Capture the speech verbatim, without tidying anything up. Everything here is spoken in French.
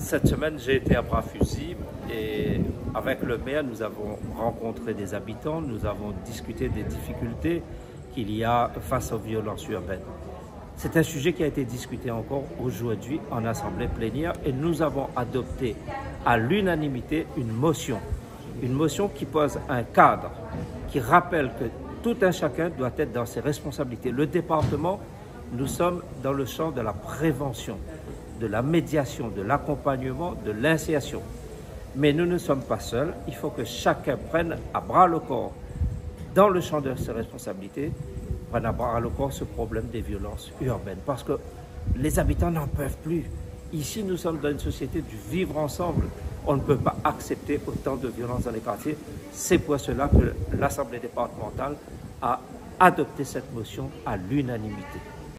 Cette semaine, j'ai été à bras fusil et avec le maire, nous avons rencontré des habitants, nous avons discuté des difficultés qu'il y a face aux violences urbaines. C'est un sujet qui a été discuté encore aujourd'hui en assemblée plénière et nous avons adopté à l'unanimité une motion. Une motion qui pose un cadre, qui rappelle que tout un chacun doit être dans ses responsabilités. Le département, nous sommes dans le champ de la prévention, de la médiation, de l'accompagnement, de l'insertion. Mais nous ne sommes pas seuls, il faut que chacun prenne à bras le corps, dans le champ de ses responsabilités, prenne à bras le corps ce problème des violences urbaines. Parce que les habitants n'en peuvent plus. Ici, nous sommes dans une société du vivre ensemble. On ne peut pas accepter autant de violences dans les quartiers. C'est pour cela que l'Assemblée départementale a adopté cette motion à l'unanimité.